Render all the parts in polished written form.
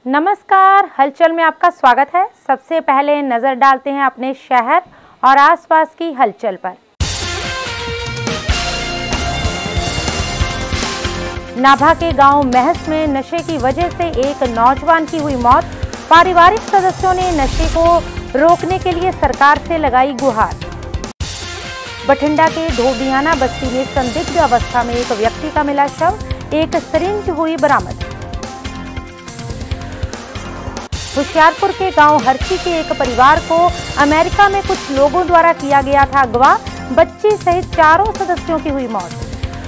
नमस्कार, हलचल में आपका स्वागत है। सबसे पहले नजर डालते हैं अपने शहर और आसपास की हलचल पर। नाभा के गांव महस में नशे की वजह से एक नौजवान की हुई मौत। पारिवारिक सदस्यों ने नशे को रोकने के लिए सरकार से लगाई गुहार। बठिंडा के धोबियाना बस्ती में संदिग्ध अवस्था में एक व्यक्ति का मिला शव, एक सिरिंज हुई बरामद। होशियारपुर के गांव हरसी के एक परिवार को अमेरिका में कुछ लोगों द्वारा किया गया था अगवा। बच्ची सहित 4 सदस्यों की हुई मौत।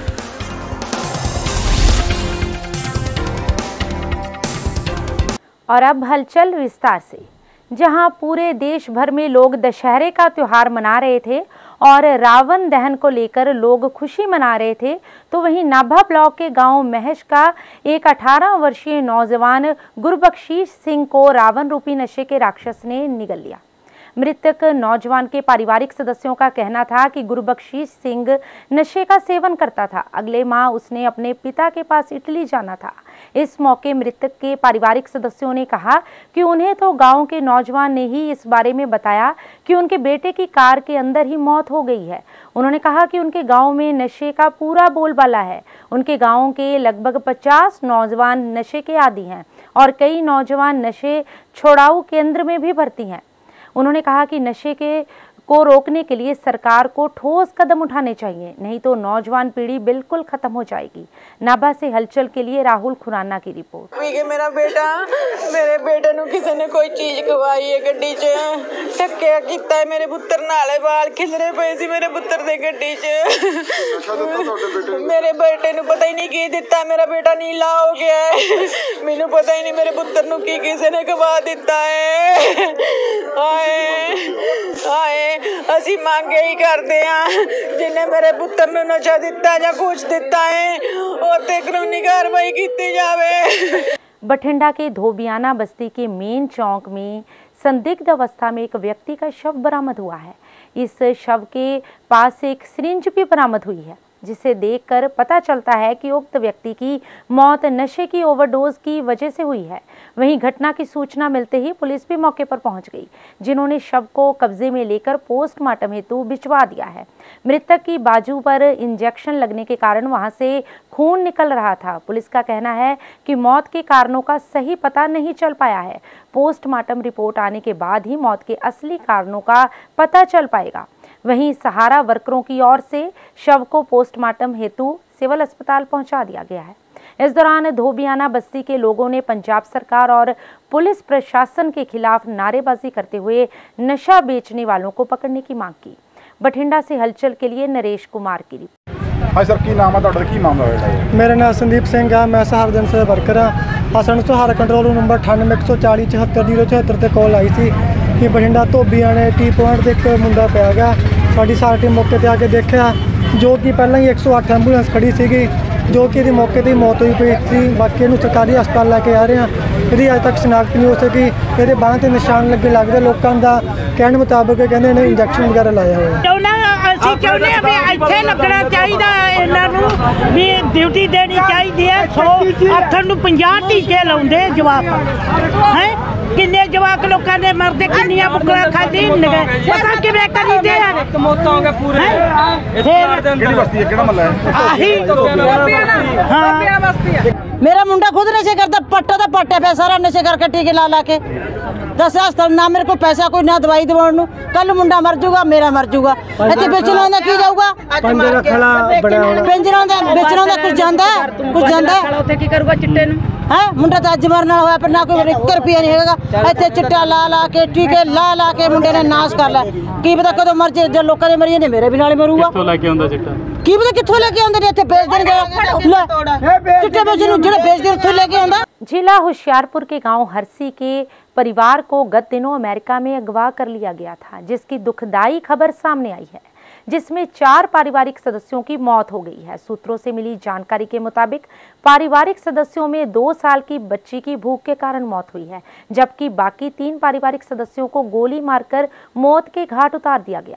और अब हलचल विस्तार से। जहां पूरे देश भर में लोग दशहरे का त्योहार मना रहे थे और रावण दहन को लेकर लोग खुशी मना रहे थे, तो वहीं नाभा ब्लॉक के गांव महस का एक 18 वर्षीय नौजवान गुरबख्शीश सिंह को रावण रूपी नशे के राक्षस ने निगल लिया। मृतक नौजवान के पारिवारिक सदस्यों का कहना था कि गुरबख्शीश सिंह नशे का सेवन करता था। अगले माह उसने अपने पिता के पास इटली जाना था। इस मौके मृतक के पारिवारिक सदस्यों ने कहा कि उन्हें तो गांव के नौजवान ने ही इस बारे में बताया कि उनके बेटे की कार के अंदर ही मौत हो गई है। उन्होंने कहा कि उनके गांव में नशे का पूरा बोलबाला है। उनके गांव के लगभग 50 नौजवान नशे के आदी हैं और कई नौजवान नशे छुड़ाऊ केंद्र में भी भर्ती हैं। उन्होंने कहा कि नशे को रोकने के लिए सरकार को ठोस कदम उठाने चाहिए, नहीं तो नौजवान पीढ़ी बिल्कुल खत्म हो जाएगी। नाभा से हलचल के लिए राहुल खुराना की रिपोर्ट। मेरे बेटे ਨੂੰ ਕਿਸੇ ਨੇ ਕੋਈ ਚੀਜ਼ ਖਵਾਈ ਹੈ ਗੱਡੀ 'ਚ ਟੱਕਿਆ ਕੀਤਾ ਹੈ। ਮੇਰੇ ਪੁੱਤਰ ਨਾਲੇ ਵਾਲ ਖਿਲਰੇ ਪਏ ਸੀ ਮੇਰੇ ਪੁੱਤਰ ਦੇ ਗੱਡੀ 'ਚ। ਮੇਰੇ ਬੇਟੇ ਨੂੰ ਪਤਾ ਹੀ ਨਹੀਂ ਕੀ ਦਿੱਤਾ। ਮੇਰਾ ਬੇਟਾ ਨੀਲਾ ਹੋ ਗਿਆ ਹੈ। ਮੈਨੂੰ ਪਤਾ ਹੀ ਨਹੀਂ ਮੇਰੇ ਪੁੱਤਰ ਨੂੰ ਕੀ ਕਿਸੇ ਨੇ ਖਵਾ ਦਿੱਤਾ ਹੈ। ਹਾਏ ਅਸੀਂ ਮੰਗ ਹੀ ਕਰਦੇ ਹਾਂ, ਜਿਨੇ ਮੇਰੇ ਪੁੱਤਰ ਨੂੰ ਨਸ਼ਾ ਦਿੱਤਾ ਜਾਂ ਕੁਝ ਦਿੱਤਾ ਹੈ ਉਹ ਤੇ ਕਾਨੂੰਨੀ कार्रवाई की जावे। बठिंडा के धोबियाना बस्ती के मेन चौक में संदिग्ध अवस्था में एक व्यक्ति का शव बरामद हुआ है। इस शव के पास एक सिरिंज भी बरामद हुई है, जिसे देखकर पता चलता है कि उक्त व्यक्ति की मौत नशे की ओवरडोज की वजह से हुई है। वहीं घटना की सूचना मिलते ही पुलिस भी मौके पर पहुंच गई, जिन्होंने शव को कब्जे में लेकर पोस्टमार्टम हेतु भिजवा दिया है। मृतक की बाजू पर इंजेक्शन लगने के कारण वहां से खून निकल रहा था। पुलिस का कहना है कि मौत के कारणों का सही पता नहीं चल पाया है। पोस्टमार्टम रिपोर्ट आने के बाद ही मौत के असली कारणों का पता चल पाएगा। वहीं सहारा वर्करों की ओर से शव को पोस्टमार्टम हेतु सिविल अस्पताल पहुंचा दिया गया है। इस दौरान धोबियाना बस्ती के लोगों ने पंजाब सरकार और पुलिस प्रशासन के खिलाफ नारेबाजी करते हुए नशा बेचने वालों को पकड़ने की मांग की। बठिंडा से हलचल के लिए नरेश कुमार की रिपोर्ट। हाँ सर, की नाम है ਤੁਹਾਡਾ? ਕੀ ਮਾਮਲਾ ਹੋਇਆ? मेरा नाम संदीप सिंह है। मैं सहारा जन से वर्कर हाँ। ਸਾਨੂੰ सहारा कंट्रोल रूम नंबर 9814 74074 ਤੇ कॉल आई थी कि बठिंडा ਧੋਬੀਆਣੇ टी पॉइंट ਤੇ ਇੱਕ ਮੁੰਡਾ ਪਿਆ ਗਿਆ। ਸਾਡੀ ਸਾਰੀ ਟੀਮ ਮੌਕੇ ਤੇ ਆ ਕੇ ਦੇਖਿਆ, ਜੋ ਕਿ ਪਹਿਲਾਂ ਹੀ 108 ਐਂਬੂਲੈਂਸ ਖੜੀ ਸੀਗੀ, ਜੋ ਕਿ ਇਹਦੀ ਮੌਕੇ ਤੇ ਮੌਤ ਹੋਈ ਪਈ ਸੀ। ਬਾਕੀ ਇਹਨੂੰ ਸਰਕਾਰੀ ਹਸਪਤਾਲ ਲੈ ਕੇ ਆ ਰਹੇ ਹਾਂ। ਇਹਦੀ ਅਜੇ ਤੱਕ ਸ਼ਨਾਖਤ ਨਹੀਂ ਹੋ ਸਕੀ। ਇਹਦੇ ਬਾਹਾਂ ਤੇ ਨਿਸ਼ਾਨ ਲੱਗੇ ਲੱਗਦੇ। ਲੋਕਾਂ ਦਾ ਕਹਿਣ ਮੁਤਾਬਕ ਕਹਿੰਦੇ ਇਹਨੇ ਇੰਜੈਕਸ਼ਨ ਵਗੈਰਾ ਲਾਇਆ ਹੋਇਆ। ਅਸੀਂ ਚਾਹੁੰਦੇ ਹਾਂ ਵੀ ਇੱਥੇ ਲੱਗਣਾ ਚਾਹੀਦਾ ਇਹਨਾਂ ਨੂੰ, ਵੀ ਡਿਊਟੀ ਦੇਣੀ ਚਾਹੀਦੀ ਹੈ। 100 ਅੱਠਣ ਨੂੰ 50 ਟੀਕੇ ਲਾਉਂਦੇ ਜਵਾਕ ਹੈ। ਕਿੰਨੇ ਜਵਾਕ ਲੋਕਾਂ ਦੇ ਮਰਦੇ, ਕਿੰਨੀਆਂ ਬੁੱਕਲਾਂ ਖਾਦੀ ਪਤਾ ਕਿਵੇਂ ਕਰੀਦੇ ਆ। ਮੌਤਾਂ ਹੋ ਗਏ ਪੂਰੇ ਕਿਹੜੀ ਬਸਤੀ ਹੈ, ਕਿਹੜਾ ਮਹੱਲਾ ਹੈ? ਆਹੀ मेरा मुंडा खुद नशे करता, पट्टा तो पट्टे पे सारा नशे करके टीके ला ला के 10 हस्पताल ना मेरे को पैसा कोई ना दवाई दवाने। कल मुंडा मर जूगा, मेरा मर जूगा। इतने बेचना होंगे की जाऊगा, पेंजना होंगे बेचना होंगे। कुछ जानता है, कुछ जानता है की करूँगा चिट्टे है। मुंडा तो अज मरना हुआ पर ना कोई 1 रुपया नहीं होगा। इतने चिट्टा ला ला के टीके ला ला के मुंडे ने नाश कर लिया। की पता कदों मर जाए, जो लोगों ने मरी ने मेरे भी नाल मरूगा। की पता कितों लेके आंदे ने, इत्थे बेच देंगे चिट्टे बेचने जो बेच दे उत्थे लेके आंदा। जिला होशियारपुर के गांव हरसी के परिवार को गत दिनों अमेरिका में अगवा कर लिया गया था, जिसकी दुखदाई खबर सामने आई है, जिसमें 4 पारिवारिक सदस्यों की मौत हो गई है। सूत्रों से मिली जानकारी के मुताबिक पारिवारिक सदस्यों में 2 साल की बच्ची की भूख के कारण मौत हुई है, जबकि बाकी 3 पारिवारिक सदस्यों को गोली मारकर मौत के घाट उतार दिया गया।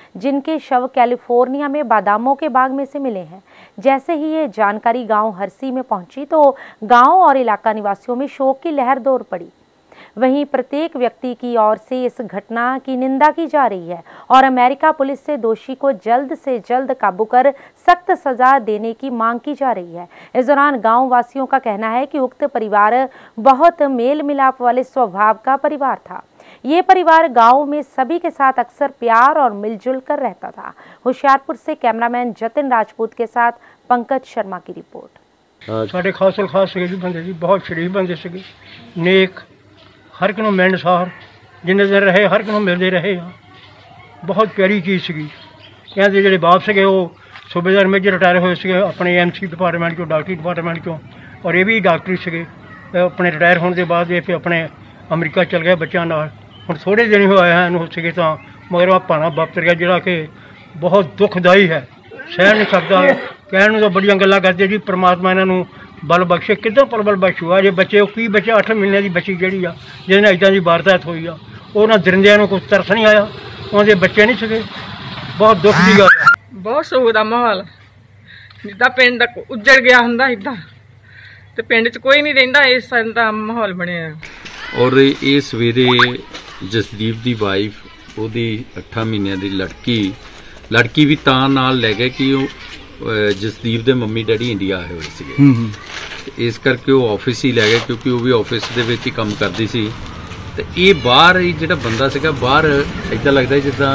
जिनके शव कैलिफोर्निया में बादामों के बाग में से मिले हैं। जैसे ही ये जानकारी गांव हरसी में पहुंची तो गांव और इलाका निवासियों में शोक की लहर दौड़ पड़ी। वहीं प्रत्येक व्यक्ति की ओर से इस घटना की निंदा की जा रही है और अमेरिका पुलिस से दोषी को जल्द से जल्द काबू कर सख्त सजा देने की मांग की जा रही है। इस दौरान गांव वासियों का कहना है कि उक्त परिवार बहुत मेल मिलाप वाले स्वभाव का परिवार था। ये परिवार गांव में सभी के साथ अक्सर प्यार और मिलजुल कर रहता था। होशियारपुर से कैमरामैन जतिन राजपूत के साथ पंकज शर्मा की रिपोर्ट। साढ़े खास सगे जी बंदे जी, बहुत शरीफ बंदे सगे, नेक, हर किनों मिलनसार, जिन्ने दिन रहे हर किनों मिलते रहे। बहुत प्यारी चीज़ सी। यहाँ के जोड़े बाप सगे वो सूबेदार मेजर रिटायर हुए थे अपने MC डिपार्टमेंट चो, डॉक्टरी डिपार्टमेंट चो, और ये भी डॉक्टरी सगे। अपने रिटायर होने के बाद ये फिर अपने अमरीका चल गए बच्चों नाल। हुण थोड़े दिन हो आए हैं सगे तो मगर वह भाना वापर गया जोड़ा कि बहुत दुखदाई है, सह नहीं सकता। कहने तो बड़िया गल्लां करते जी, परमात्मा इन्हों बल बख्शे। कितों पर बल बख्शूआ जे बच्चे की बच्चे 8 महीने की बच्ची जी आ जिन्हें इदा की वारदात हुई आ, उन्होंने दरिंदियां कुछ तरस नहीं आया, उन्होंने बच्चे नहीं सके। बहुत दुख की गल है। बहुत सोच का माहौल जिदा पिंड उजड़ गया हुंदा इदा ते पिंड च कोई नहीं रहिंदा, इस तरह का माहौल बनिया। और ये सवेरे जसदीप की वाइफ ओदी 8 महीने की लड़की भी तां नाल लै गए कि जसदीप के मम्मी डैडी इंडिया आए हुए थे, इस करके वो ऑफिस ही लै गए क्योंकि वो भी ऑफिस दे विच ही काम करती सी। ते ये बाहर जिहड़ा बंदा सीगा बाहर इदां लगदा जिद्दां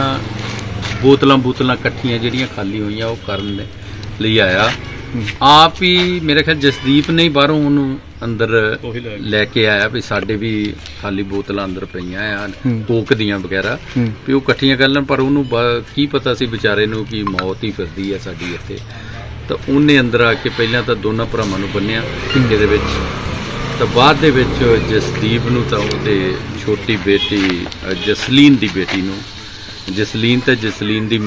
बोतलां कट्ठियां जिहड़ियां खाली होईयां वो करन लई आया। आप ही मेरे ख्याल जसदीप ने बाहरों उन्होंने अंदर लैके आया भी साडे भी खाली बोतल अंदर पईयां आ कोक दियां वगैरह भी वो कट्ठियां कर लैन, पर उन्होंने की पता सी बेचारे नूं कि मौत ही फिरदी है साडी इत्थे। तो उन्हें अंदर आके पहलां तो दोनों भरावां नूं बन्निया टिक्के दे विच, तो बाद दे विच जसदीप नूं तां उहदे छोटी बेटी जसलीन दी बेटी नूं, जसलीन दी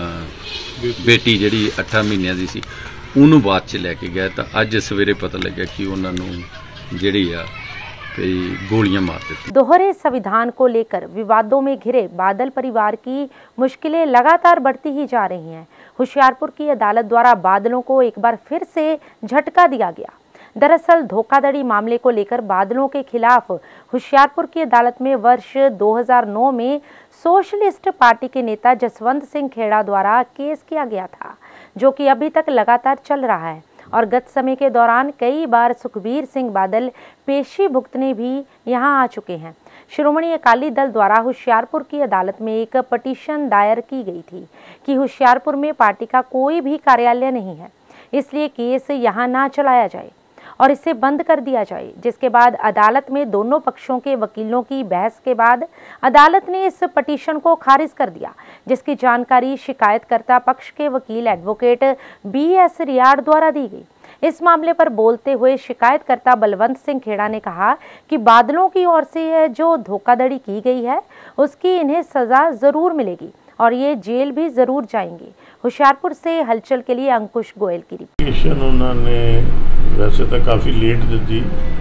बेटी जिहड़ी 8 महीने दी सी उन्होंने बाद च लैके गया। तो अज सवेरे पता लगा कि उन्होंने जिहड़ी आ गोलियां मार दी। दोहरे संविधान को लेकर विवादों में घिरे बादल परिवार की मुश्किलें लगातार बढ़ती ही जा रही हैं। होशियारपुर की अदालत द्वारा बादलों को एक बार फिर से झटका दिया गया। दरअसल धोखाधड़ी मामले को लेकर बादलों के खिलाफ होशियारपुर की अदालत में वर्ष 2009 में सोशलिस्ट पार्टी के नेता जसवंत सिंह खेड़ा द्वारा केस किया गया था, जो कि अभी तक लगातार चल रहा है। और गत समय के दौरान कई बार सुखबीर सिंह बादल पेशी भुगतने भी यहां आ चुके हैं। श्रोमणी अकाली दल द्वारा होशियारपुर की अदालत में एक पटिशन दायर की गई थी कि होशियारपुर में पार्टी का कोई भी कार्यालय नहीं है, इसलिए केस यहां ना चलाया जाए और इसे बंद कर दिया जाए। जिसके बाद अदालत में दोनों पक्षों के वकीलों की बहस के बाद अदालत ने इस पटिशन को खारिज कर दिया, जिसकी जानकारी शिकायतकर्ता पक्ष के वकील एडवोकेट BS रियाड़ द्वारा दी गई। इस मामले पर बोलते हुए शिकायतकर्ता बलवंत सिंह खेड़ा ने कहा कि बादलों की ओर से जो धोखाधड़ी की गई है उसकी इन्हें सजा जरूर मिलेगी और ये जेल भी जरूर जाएंगे। होशियारपुर से हलचल के लिए अंकुश गोयल की रिपोर्ट। उन्होंने वैसे तो काफ़ी लेट दी,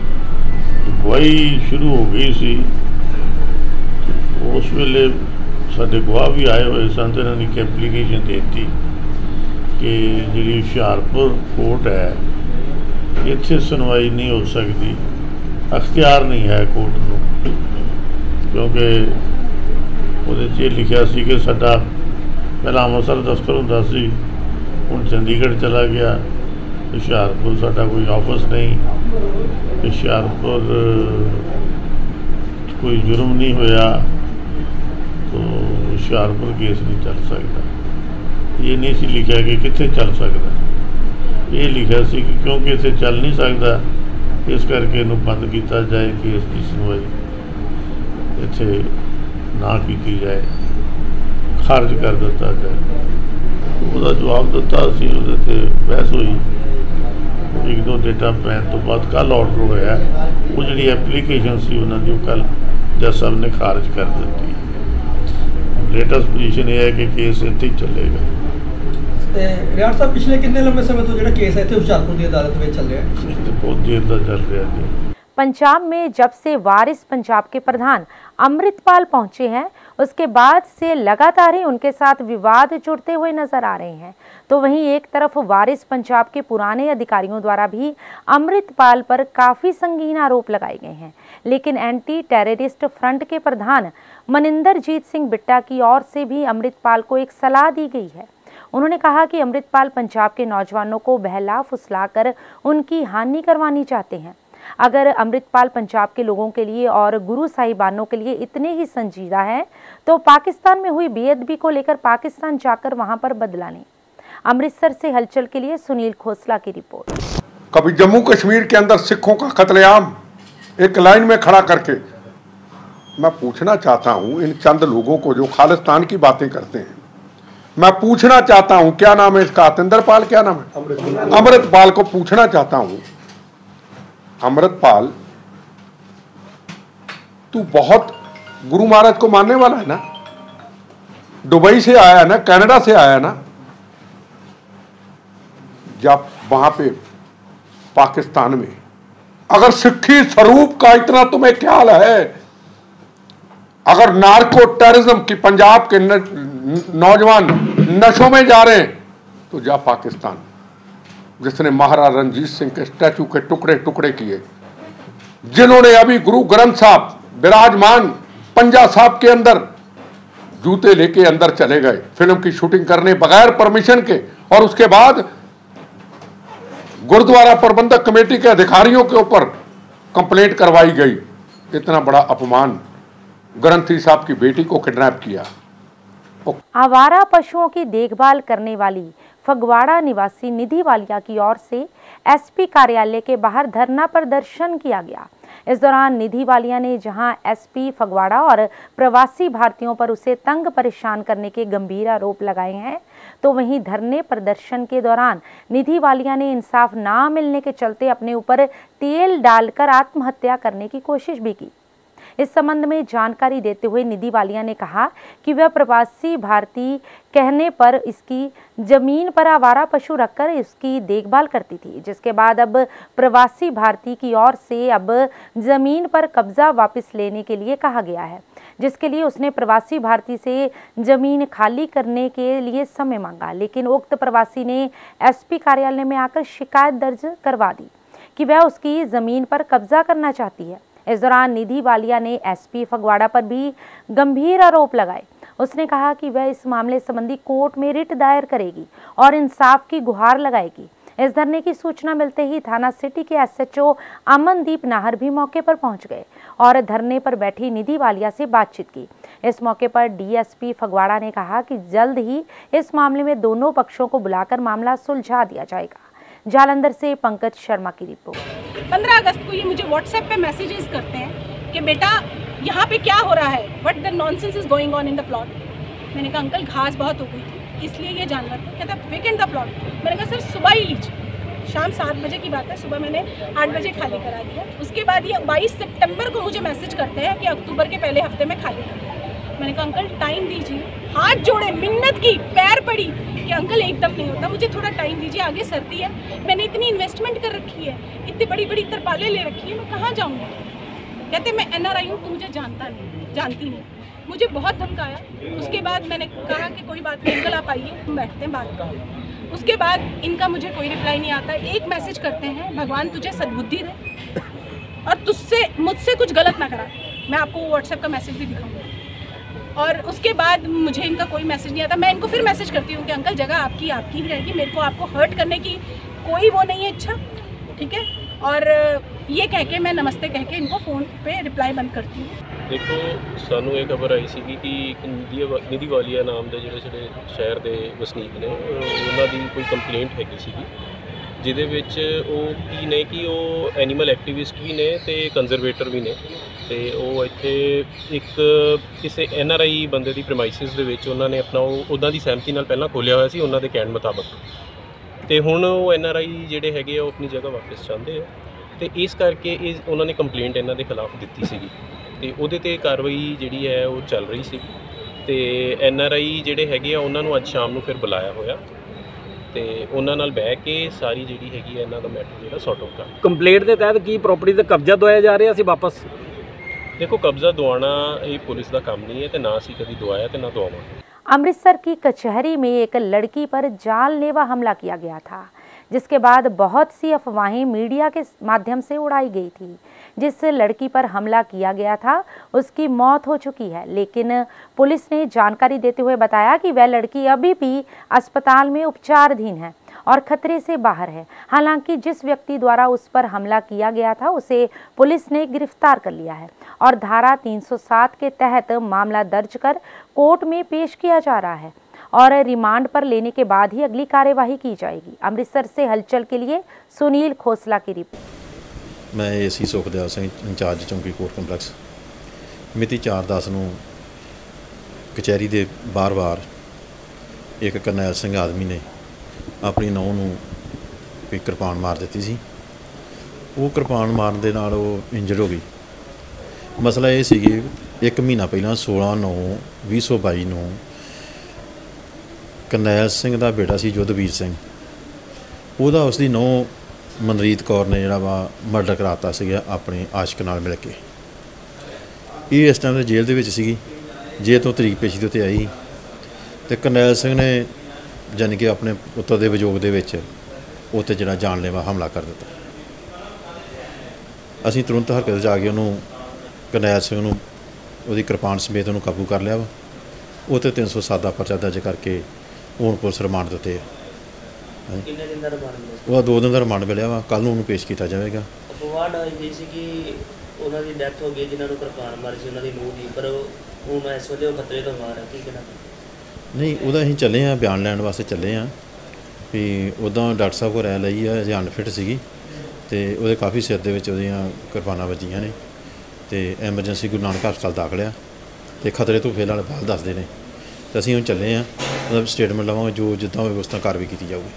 गवाही शुरू हो गई सी, उस वेले साडे गवाह भी आए हुए सन तो इन्होंने एक एप्लीकेशन देती कि जी होशियारपुर कोर्ट है इत्थे सुनवाई नहीं हो सकती, अख्तियार नहीं है कोर्ट को, क्योंकि वो लिखा सी कि साडा पहला अमृतसर दफ्तर होंदा सी, हुण चंडीगढ़ चला गया, होशियारपुर साडा कोई ऑफिस नहीं, होशियारपुर कोई जुर्म नहीं होया तो होशियारपुर केस नहीं चल सकता। ये नहीं सी लिखा कि कित्थे चल सकता, ये लिखा सी कि क्योंकि इत्थे चल नहीं सकता इस करके इनू बंद किया जाए, केस की सुनवाई इत्थे ना की जाए, खारिज कर दिता जाए। ਉਹਦਾ जवाब दिता सी, ਉਹਦੇ ਤੇ बहस हुई, 1-2 डेटा पैन तो बाद कल ऑर्डर होया, वो जी एप्लीकेशन सी उन्होंने जो कल जज साहब ने खारिज कर दी है। लेटेस्ट पोजीशन ये है कि केस इत्थे ही चलेगा। रियाड़ साहब पिछले कितने लंबे समय तो जो केस है होशियारपुर की अदालत में चल रहा है? बहुत देर का चल रहा है। पंजाब में जब से वारिस पंजाब के प्रधान अमृतपाल पहुंचे हैं, उसके बाद से लगातार ही उनके साथ विवाद जुड़ते हुए नजर आ रहे हैं। तो वहीं एक तरफ वारिस पंजाब के पुराने अधिकारियों द्वारा भी अमृतपाल पर काफी संगीन आरोप लगाए गए हैं, लेकिन एंटी टेररिस्ट फ्रंट के प्रधान मनिंदरजीत सिंह बिट्टा की ओर से भी अमृतपाल को एक सलाह दी गई है। उन्होंने कहा कि अमृतपाल पंजाब के नौजवानों को बहला फुसलाकर उनकी हानि करवानी चाहते हैं। अगर अमृतपाल पंजाब के लोगों के लिए और गुरु साहिबानों के लिए इतने ही संजीदा है तो पाकिस्तान में हुई बेअदबी को लेकर पाकिस्तान जाकर वहां पर बदला लें। अमृतसर से हलचल के लिए सुनील खोसला की रिपोर्ट। कभी जम्मू कश्मीर के अंदर सिखों का कत्लेआम एक लाइन में खड़ा करके, मैं पूछना चाहता हूं इन चंद लोगों को जो खालिस्तान की बातें करते हैं, मैं पूछना चाहता हूं क्या नाम है इसका, अतिंदरपाल क्या नाम है, अमृतपाल को पूछना चाहता हूं, अमृतपाल तू बहुत गुरु महाराज को मानने वाला है ना, दुबई से आया है ना, कनाडा से आया है ना, जब वहां पे पाकिस्तान में अगर सिक्खी स्वरूप का इतना तुम्हें ख्याल है, अगर नार्को टेररिज्म की पंजाब के नौजवान नशों में जा रहे हैं तो जा पाकिस्तान, जिसने महाराजा रणजीत सिंह के स्टैचू के टुकड़े टुकड़े किए, जिन्होंने अभी गुरु ग्रंथ साहब विराजमान पंजा साहब के अंदर जूते लेके अंदर चले गए फिल्म की शूटिंग करने बगैर परमिशन के, और उसके बाद गुरुद्वारा प्रबंधक कमेटी के अधिकारियों के ऊपर कंप्लेंट करवाई गई। इतना बड़ा अपमान, ग्रंथी साहब की बेटी को किडनैप किया। आवारा पशुओं की देखभाल करने वाली फगवाड़ा निवासी निधि वालिया की ओर से एसपी कार्यालय के बाहर धरना प्रदर्शन किया गया। इस दौरान निधि वालिया ने जहां एसपी फगवाड़ा और प्रवासी भारतीयों पर उसे तंग परेशान करने के गंभीर आरोप लगाए हैं, तो वहीं धरने प्रदर्शन के दौरान निधि वालिया ने इंसाफ ना मिलने के चलते अपने ऊपर तेल डालकर आत्महत्या करने की कोशिश भी की। इस संबंध में जानकारी देते हुए निधि वालिया ने कहा कि वह प्रवासी भारतीय कहने पर इसकी जमीन पर आवारा पशु रखकर इसकी देखभाल करती थी, जिसके बाद अब प्रवासी भारतीय की ओर से अब जमीन पर कब्जा वापस लेने के लिए कहा गया है, जिसके लिए उसने प्रवासी भारतीय से जमीन खाली करने के लिए समय मांगा, लेकिन उक्त प्रवासी ने एसपी कार्यालय में आकर शिकायत दर्ज करवा दी कि वह उसकी जमीन पर कब्जा करना चाहती है। इस दौरान निधि वालिया ने एसपी फगवाड़ा पर भी गंभीर आरोप लगाए। उसने कहा कि वह इस मामले संबंधी कोर्ट में रिट दायर करेगी और इंसाफ की गुहार लगाएगी। इस धरने की सूचना मिलते ही थाना सिटी के एसएचओ अमनदीप नाहर भी मौके पर पहुंच गए और धरने पर बैठी निधि वालिया से बातचीत की। इस मौके पर डीएसपी फगवाड़ा ने कहा कि जल्द ही इस मामले में दोनों पक्षों को बुलाकर मामला सुलझा दिया जाएगा। जालंधर से पंकज शर्मा की रिपोर्ट। 15 अगस्त को ये मुझे व्हाट्सएप पे मैसेजेस करते हैं कि बेटा यहाँ पे क्या हो रहा है, what the nonsense is going on in the plot. मैंने कहा अंकल घास बहुत हो गई थी इसलिए ये जानवर। कहता वेकेंट द प्लॉट। मैंने कहा सर सुबह ही लीजिए, शाम 7 बजे की बात है, सुबह मैंने 8 बजे खाली करा दिया। उसके बाद ये 22 सितंबर को मुझे मैसेज करते हैं कि अक्टूबर के पहले हफ्ते में खाली कर। मैंने कहा अंकल टाइम दीजिए, हाथ जोड़े, मिन्नत की, पैर पड़ी कि अंकल एकदम नहीं होता, मुझे थोड़ा टाइम दीजिए, आगे सर्दी है, मैंने इतनी इन्वेस्टमेंट कर रखी है, इतनी बड़ी बड़ी तरपालें ले रखी है, मैं कहाँ जाऊँगी। कहते मैं एनआरआई हूँ, तू मुझे जानती नहीं। मुझे बहुत धमकाया। उसके बाद मैंने कहा कि कोई बात नहीं अंकल आप आइए, हम बैठते हैं बात करें। उसके बाद इनका मुझे कोई रिप्लाई नहीं आता। एक मैसेज करते हैं भगवान तुझे सद्बुद्धि दे और मुझसे कुछ गलत ना करा। मैं आपको व्हाट्सएप का मैसेज भी दिखाऊंगा। और उसके बाद मुझे इनका कोई मैसेज नहीं आता। मैं इनको फिर मैसेज करती हूँ कि अंकल जगह आपकी ही रहेगी, मेरे को आपको हर्ट करने की कोई वो नहीं है इच्छा, ठीक है। और ये कह के मैं नमस्ते कह के इनको फ़ोन पे रिप्लाई बंद करती हूँ। देखो सानू ये खबर आई सी कि एक निधि वालिया नाम के जोड़े शहर के वसनीक ने उन्होंने कोई कंप्लेंट हैगी सी जिहदे विच वो की ने कि वो एनीमल एक्टिविस्ट भी ने ते कंजरवेटर भी ने ते वो इत्थे एक किसी एनआरआई बंदे की प्रमाइसिस दे विच उन्होंने अपना उन्हों की सहमति नाल पहलां खोलिया हुआ सी उन्हों के कहण मुताबक। तो हुण वो एनआरआई जिहड़े हैगे वो अपनी जगह वापस चाहते हैं तो इस करके उन्होंने कंप्लेंट इन्हां दे खिलाफ दी सी ते उहदे ते कार्रवाई जिहड़ी है वो चल रही सी ते एनआरआई जिहड़े हैगे उन्होंने अज शाम नूं फिर बुलाया होया ते उन्हां नाल बैठ के सारी जिहड़ी हैगी इन्हां दा मैटर जिहड़ा सॉर्ट आउट कर। कंप्लेंट के तहत की प्रॉपर्टी ते कब्जा दवाया जा रहा सी वापस? देखो कब्जा दवाना ये पुलिस का काम नहीं है तो ना असीं कभी दवाया तो ना दवावांगे। अमृतसर की कचहरी में एक लड़की पर जानलेवा हमला किया गया था, जिसके बाद बहुत सी अफवाहें मीडिया के माध्यम से उड़ाई गई थी। जिस लड़की पर हमला किया गया था उसकी मौत हो चुकी है, लेकिन पुलिस ने जानकारी देते हुए बताया कि वह लड़की अभी भी अस्पताल में उपचाराधीन है और खतरे से बाहर है। हालांकि जिस व्यक्ति द्वारा उस पर हमला किया गया था उसे पुलिस ने गिरफ्तार कर लिया है और धारा 307 के तहत मामला दर्ज कर कोर्ट में पेश किया जा रहा है और रिमांड पर लेने के बाद ही अगली कार्यवाही की जाएगी। अमृतसर से हलचल के लिए सुनील खोसला की रिपोर्ट। मैं एसी सुखदयाल सिंह इंचार्ज चौंकी कोर्ट कंपलैक्स मिति 4/10 ਨੂੰ कचहरी ਦੇ ਬਾਰ-ਬਾਰ एक करनैल सिंह आदमी ने अपनी नौं ਨੂੰ एक किरपान मार दी सी। वो किरपान मारन दे नाल वो इंजर्ड हो गई। मसला ये सी कि 1 महीना पहला 16/9/2022 ਨੂੰ करनैल सिंह का बेटा सी युद्धवीर सिंह, ਉਹਦਾ उसकी नौं मनरीत कौर ने जिहड़ा वा मर्डर कराता सीगा अपने आशिक नाल मिल के। ये इस टाइम जेल दे विच सीगी, जेल तो तरीक पेशी दे उत्ते आई तो करनैल सिंह ने जानी कि अपने पुत्र के विजोग दे विच उत्ते जिहड़ा जानलेवा हमला कर दिता। असीं तुरंत हरकत जाके उन्होंने करनैल सिंह नूं उहदी किरपान समेत उन्होंने काबू कर लिया वा। उत्ते 307 दा परचा दर्ज करके हुण पुलिस रिमांड दित्ते। वो 2 दिन का रिमांड मिलिया वा, कल नूं पेश किया जाएगा। अफवाह आई सी कि उन्हां दी डैथ हो गई जिन्हां नूं किरपान मारी सी उन्हां दी नूंह दी, पर हुण इस वेले वो खतरे तो बाहर है। की कहना नहीं, उहदा असीं चले हाँ बयान लैण वास्ते चले हाँ भी उदां डॉक्टर साहब को राय लई है अजे अनफिट सीगी ते उहदे काफ़ी सिर दे विच उहदियां किरपानां वजीआं ने ते एमरजेंसी गुरु नानक हस्पताल दाखल आ ते खतरे तो फिलहाल बाहर दसदे ने ते असीं हुण चले हाँ मतलब स्टेटमेंट लवांगे जो जिद्दां होवे उस तरह कार्रवाई की जाऊगी।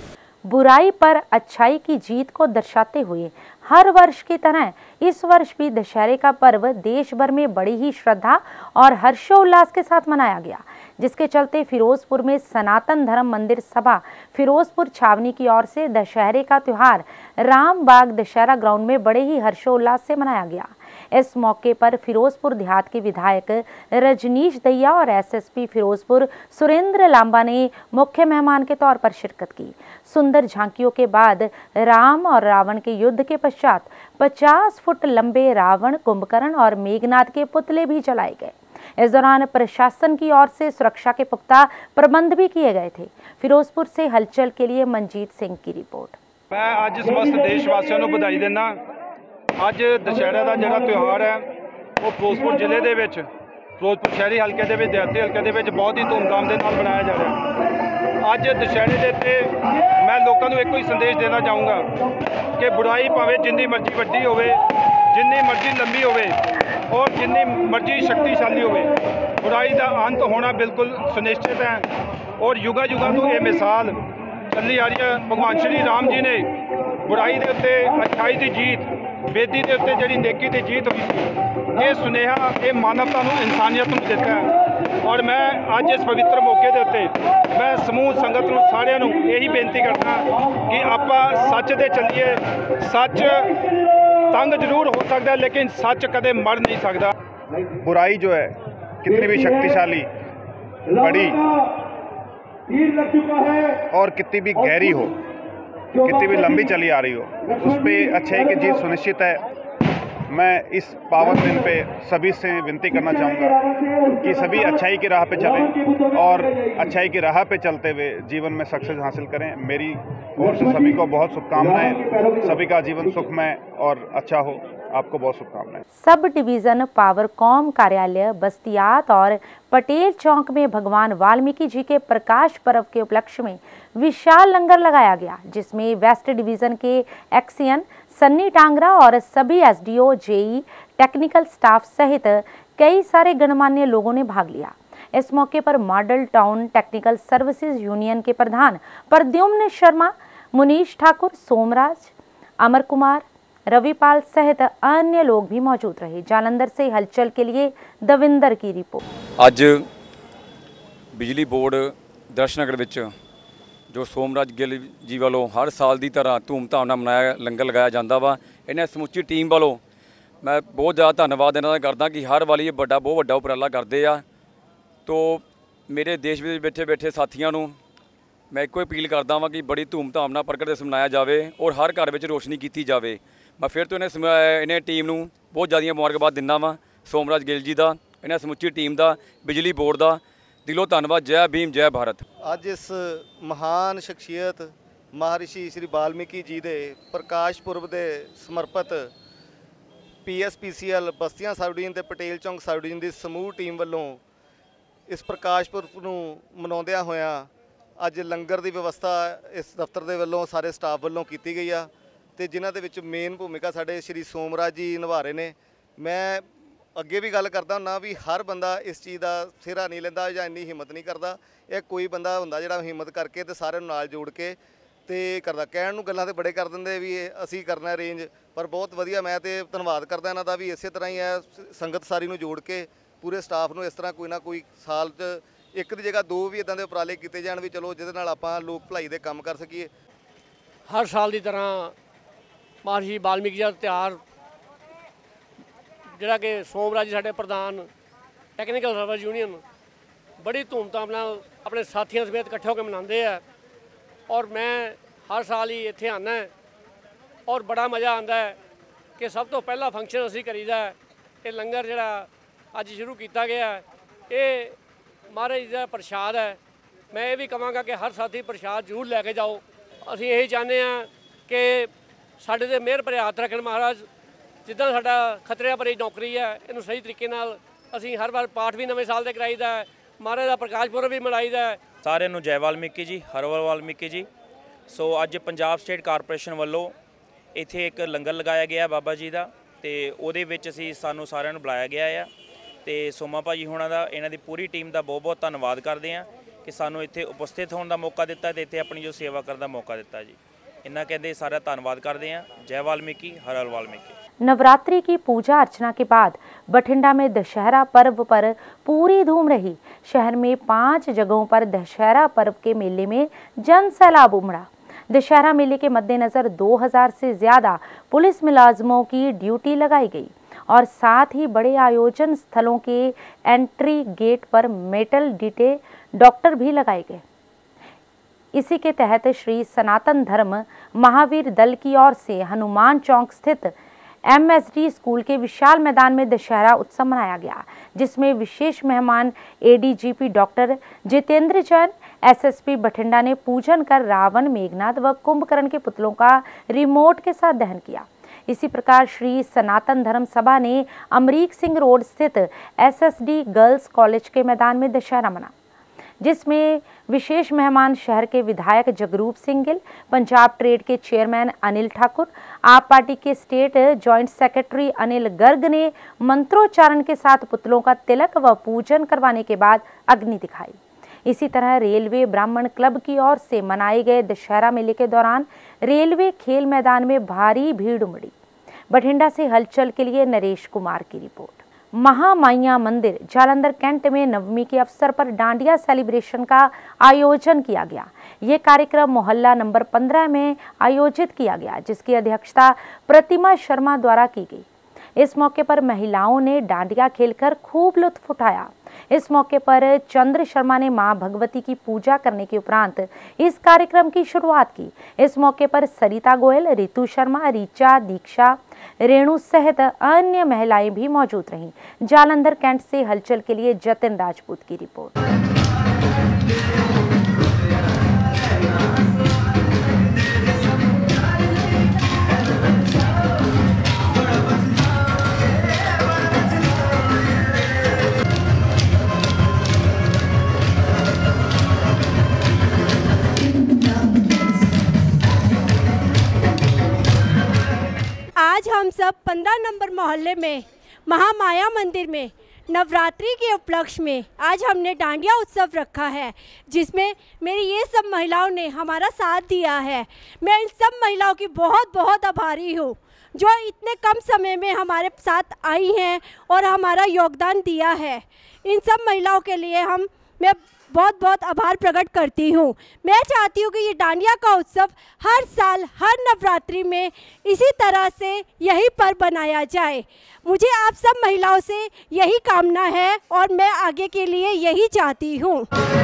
बुराई पर अच्छाई की जीत को दर्शाते हुए हर वर्ष की तरह इस वर्ष भी दशहरे का पर्व देश भर में बड़ी ही श्रद्धा और हर्षोल्लास के साथ मनाया गया, जिसके चलते फिरोजपुर में सनातन धर्म मंदिर सभा फिरोजपुर छावनी की ओर से दशहरे का त्यौहार रामबाग दशहरा ग्राउंड में बड़े ही हर्षोल्लास से मनाया गया। इस मौके पर फिरोजपुर देहात के विधायक रजनीश दहिया और एसएसपी फिरोजपुर सुरेंद्र लांबा ने मुख्य मेहमान के तौर पर शिरकत की। सुंदर झांकियों के बाद राम और रावण के युद्ध के पश्चात 50 फुट लंबे रावण, कुंभकर्ण और मेघनाथ के पुतले भी जलाए गए। इस दौरान प्रशासन की ओर से सुरक्षा के पुख्ता प्रबंध भी किए गए थे। फिरोजपुर से हलचल के लिए मनजीत सिंह की रिपोर्ट। मैं आज समस्त देशवासियों को बधाई देना। ਅੱਜ दशहरे का ਜਿਹੜਾ त्यौहार है वो ਫਿਰੋਜ਼ਪੁਰ ਜ਼ਿਲ੍ਹੇ ਦੇ ਵਿੱਚ ਫਿਰੋਜ਼ਪੁਰ ਸ਼ਹਿਰੀ ਹਲਕੇ ਦੇ ਵਿੱਚ ਦਿਹਾਤੀ ਹਲਕੇ ਦੇ ਵਿੱਚ ਬਹੁਤ ਹੀ ਧੂਮਧਾਮ ਦੇ ਨਾਲ ਮਨਾਇਆ ਜਾ ਰਿਹਾ। ਅੱਜ दशहरे ਦੇ ਉੱਤੇ मैं लोगों को एक ही संदेश देना चाहूँगा कि बुराई भावें जिन्नी मर्जी वड्डी होवे, जिन्नी मर्जी लंबी होवे और जिन्नी मर्जी शक्तिशाली होवे, बुराई का अंत होना बिल्कुल सुनिश्चित है। और युगा युगा तो ये मिसाल चली आ रही है। भगवान श्री राम जी ने बुराई के उत्ते अच्छाई की जीत, बेदी के उत्ते जिहड़ी नेकी की जीत हुई सी, ये सुनेहा ये मानवता नूं इंसानियत नूं दिता है। और मैं अज इस पवित्र मौके के उत्ते मैं समूह संगत नूं सारिआं नूं यही बेनती करदा कि आपां सच दे चलीए। सच तंग जरूर हो सकता है लेकिन सच कदे मर नहीं सकता। बुराई जो है कितनी भी शक्तिशाली, बड़ी और कितनी भी गहरी हो, कितनी भी लंबी चली आ रही हो, उस पर अच्छाई की जीत सुनिश्चित है। मैं इस पावन दिन पे सभी से विनती करना चाहूँगा कि सभी अच्छाई की राह पे चलें और अच्छाई की राह पे चलते हुए जीवन में सक्सेस हासिल करें। मेरी ओर से सभी को बहुत शुभकामनाएं। सभी का जीवन सुखमय और अच्छा हो। आपको बहुत शुभकामनाएं। सब डिवीजन पावरकॉम कार्यालय बस्तियात और पटेल चौक में भगवान वाल्मीकि जी के प्रकाश पर्व के उपलक्ष्य में विशाल लंगर लगाया गया, जिसमें वेस्ट डिवीजन के एक्सियन सन्नी टांगरा और सभी एसडीओ, जेई, टेक्निकल स्टाफ सहित कई सारे गणमान्य लोगों ने भाग लिया। इस मौके पर model town technical services union के प्रधान प्रद्युम्न शर्मा, मुनीश ठाकुर, सोमराज, अमर कुमार, रविपाल सहित अन्य लोग भी मौजूद रहे। जालंधर से हलचल के लिए दविंदर की रिपोर्ट। आज बिजली बोर्ड दर्शनगर विच जो सोमराज गिल जी वालों हर साल की तरह धूमधाम नाल मनाया लंगर लगाया जाता वा। इन्हें समुची टीम वालों मैं बहुत ज़्यादा धन्यवाद इन्हां दा करदा कि हर वाली बहुत वड्डा उपराला करते आ। तो मेरे देश में बैठे साथियों नूं मैं एको अपील करदा वां कि बड़ी धूमधाम नाल प्रगट दिवस मनाया जाए और हर घर में रोशनी की जाए। मैं फिर तो इन्हें टीम नूं बहुत ज़्यादा मुबारकबाद दिंदा वां, सोमराज गिल जी का, इन्हें समुची टीम का, बिजली बोर्ड का दिलों धन्यवाद। जय भीम जय भारत। अज इस महान शख्सियत महर्षि श्री वाल्मीकि जी के प्रकाश पुरब के समर्पित PSPCL बस्तियां सब डिवीजन ते पटेल चौंक सब डिवीजन की समूह टीम वालों इस प्रकाश पुरब नूं मनाउंदियां होइयां अज लंगर की व्यवस्था इस दफ्तर के वालों सारे स्टाफ वालों की गई आ ते जिन्हां दे विच मेन भूमिका साडे श्री सोमराज जी निभा रहे ने। मैं अगे भी गल करदा हुन्ना भी हर बंदा इस चीज़ का सिहरा नहीं लैंदा जां इन्नी हिम्मत नहीं करता। यह कोई बंदा हुंदा जिहड़ा हिम्मत करके ते सारे नाल जोड़ के ते करदा। कहण नूं गल्लां ते बड़े कर दिंदे भी असीं करना रेंज, पर बहुत वधिया मैं ते धन्नवाद करदा इन्हां दा भी इसे तरह ही है संगत सारी नूं जोड़ के पूरे स्टाफ नूं इस तरह कोई ना कोई साल च एक दी जगह 2 भी इदां दे उपराले कीते जाण भी चलो जिहदे नाल आपां लोक भलाई दे काम कर सकीए। हर साल की तरह महर्षि वाल्मीकि जी का त्यौहार जिहड़ा कि सोमराज जी साडे प्रधान टैक्नीकल सर्विस यूनियन बड़ी धूमधाम नाल अपने साथियों समेत इकट्ठे होकर मनाते हैं और मैं हर साल ही इत्थे आना है और बड़ा मज़ा आता है कि सब तो पहला फंक्शन असीं करीदा है ये लंगर जिहड़ा अज शुरू किया गया है ये महाराज जी का प्रसाद है। मैं ये भी कहांगा कि हर साथी प्रसाद जरूर लैके जाओ। असीं यही चाहते हैं कि साडे ते मेहर भरे हाथ रखण महाराज, जिद्दां साडा खतरे भरी नौकरी है इनू सही तरीके नाल असीं हर बार पाठ भी नवें साल दे कराईदा है, महाराज दा प्रकाश पुरब भी मनाईदा है। सारिਆਂ ਨੂੰ जय वाल्मीकि जी, हर वाल्मीकि जी। सो अज पंजाब स्टेट कारपोरेशन ਵੱਲੋਂ ਇੱਥੇ ਇੱਕ ਲੰਗਰ ਲਗਾਇਆ ਗਿਆ ਬਾਬਾ ਜੀ ਦਾ ਤੇ ਉਹਦੇ ਵਿੱਚ ਅਸੀਂ ਸਾਨੂੰ ਸਾਰਿਆਂ ਨੂੰ ਬੁਲਾਇਆ ਗਿਆ ਆ ਤੇ ਸੋਮਾ ਭਾਜੀ ਹੋਣਾ ਦਾ ਇਹਨਾਂ ਦੀ ਪੂਰੀ ਟੀਮ ਦਾ ਬਹੁਤ ਬਹੁਤ ਧੰਨਵਾਦ ਕਰਦੇ ਆ ਕਿ ਸਾਨੂੰ ਇੱਥੇ ਉਪਸਥਿਤ ਹੋਣ ਦਾ ਮੌਕਾ ਦਿੱਤਾ ਤੇ ਇੱਥੇ ਆਪਣੀ ਜੋ ਸੇਵਾ ਕਰਨ ਦਾ ਮੌਕਾ ਦਿੱਤਾ ਜੀ। इन्ना कहते सारा धन्यवाद करते हैं। जय वाल्मीकि, हर हर वाल्मीकि। नवरात्रि की पूजा अर्चना के बाद बठिंडा में दशहरा पर्व पर पूरी धूम रही। शहर में 5 जगहों पर दशहरा पर्व के मेले में जन सैलाब उमड़ा। दशहरा मेले के मद्देनजर 2000 से ज्यादा पुलिस मुलाजमों की ड्यूटी लगाई गई और साथ ही बड़े आयोजन स्थलों के एंट्री गेट पर मेटल डिटेक्टर भी लगाए गए। इसी के तहत श्री सनातन धर्म महावीर दल की ओर से हनुमान चौक स्थित MSD स्कूल के विशाल मैदान में दशहरा उत्सव मनाया गया, जिसमें विशेष मेहमान ADGP doctor Jitendra Jain, SSP Bathinda ने पूजन कर रावण, मेघनाथ व कुंभकर्ण के पुतलों का रिमोट के साथ दहन किया। इसी प्रकार श्री सनातन धर्म सभा ने अमरीक सिंह रोड स्थित SSD गर्ल्स कॉलेज के मैदान में दशहरा मना, जिसमें विशेष मेहमान शहर के विधायक जगरूप सिंह गिल, पंजाब ट्रेड के चेयरमैन अनिल ठाकुर, आप पार्टी के state joint secretary Anil Garg ने मंत्रोच्चारण के साथ पुतलों का तिलक व पूजन करवाने के बाद अग्नि दिखाई। इसी तरह रेलवे ब्राह्मण क्लब की ओर से मनाए गए दशहरा मेले के दौरान रेलवे खेल मैदान में भारी भीड़ उमड़ी। बठिंडा से हलचल के लिए नरेश कुमार की रिपोर्ट। महामाया मंदिर जालंधर कैंट में नवमी के अवसर पर डांडिया सेलिब्रेशन का आयोजन किया गया। ये कार्यक्रम मोहल्ला नंबर 15 में आयोजित किया गया, जिसकी अध्यक्षता प्रतिमा शर्मा द्वारा की गई। इस मौके पर महिलाओं ने डांडिया खेलकर खूब लुत्फ उठाया। इस मौके पर चंद्र शर्मा ने मां भगवती की पूजा करने के उपरांत इस कार्यक्रम की शुरुआत की। इस मौके पर सरिता गोयल, रितु शर्मा, रीचा, दीक्षा, रेणु सहित अन्य महिलाएं भी मौजूद रहीं। जालंधर कैंट से हलचल के लिए जतिन राजपूत की रिपोर्ट। आज हम सब 15 नंबर मोहल्ले में महामाया मंदिर में नवरात्रि के उपलक्ष्य में आज हमने डांडिया उत्सव रखा है, जिसमें मेरी ये सब महिलाओं ने हमारा साथ दिया है। मैं इन सब महिलाओं की बहुत बहुत आभारी हूँ, जो इतने कम समय में हमारे साथ आई हैं और हमारा योगदान दिया है। इन सब महिलाओं के लिए मैं बहुत बहुत आभार प्रकट करती हूँ। मैं चाहती हूँ कि ये डांडिया का उत्सव हर साल हर नवरात्रि में इसी तरह से यही पर्व बनाया जाए। मुझे आप सब महिलाओं से यही कामना है और मैं आगे के लिए यही चाहती हूँ।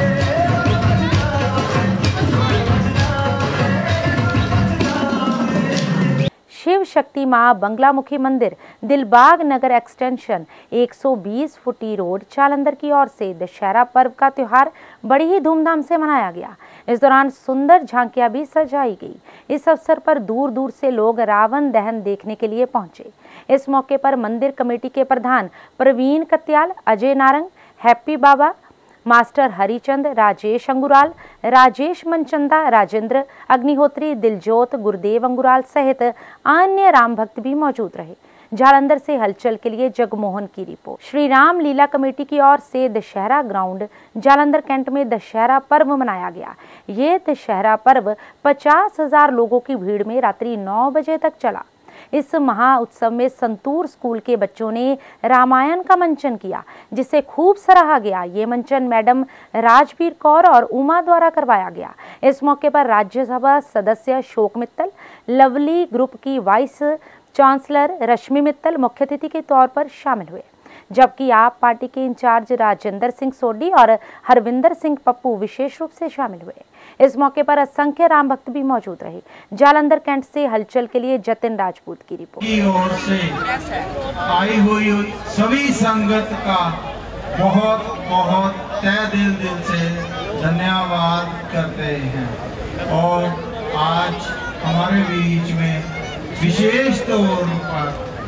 शिव शक्ति मां बंगलामुखी मंदिर दिलबाग नगर एक्सटेंशन 120 फुटी रोड जालंधर की ओर से दशहरा पर्व का त्यौहार बड़ी ही धूमधाम से मनाया गया। इस दौरान सुंदर झांकियां भी सजाई गई। इस अवसर पर दूर दूर से लोग रावण दहन देखने के लिए पहुंचे। इस मौके पर मंदिर कमेटी के प्रधान प्रवीण कत्याल, अजय नारंग, हैप्पी बाबा, मास्टर हरिचंद, राजेश अंगुराल, राजेश मनचंदा, राजेंद्र अग्निहोत्री, दिलजोत, गुरुदेव अंगुराल सहित अन्य राम भक्त भी मौजूद रहे। जालंधर से हलचल के लिए जगमोहन की रिपोर्ट। श्री राम लीला कमेटी की ओर से दशहरा ग्राउंड जालंधर कैंट में दशहरा पर्व मनाया गया। ये दशहरा पर्व 50,000 लोगों की भीड़ में रात्रि 9 बजे तक चला। इस महा उत्सव में संतूर स्कूल के बच्चों ने रामायण का मंचन किया, जिसे खूब सराहा गया। ये मंचन मैडम राजवीर कौर और उमा द्वारा करवाया गया। इस मौके पर राज्यसभा सदस्य शोक मित्तल, लवली ग्रुप की वाइस चांसलर रश्मि मित्तल मुख्य अतिथि के तौर पर शामिल हुए, जबकि आप पार्टी के इंचार्ज राजेंद्र सिंह सोडी और हरविंदर सिंह पप्पू विशेष रूप से शामिल हुए। इस मौके पर असंख्य राम भक्त भी मौजूद रहे। जालंधर कैंट से हलचल के लिए जतिन राजपूत की रिपोर्ट। की ओर से आई हुई सभी संगत का बहुत बहुत तहे दिल से धन्यवाद करते हैं। और आज हमारे बीच में विशेष तौर पर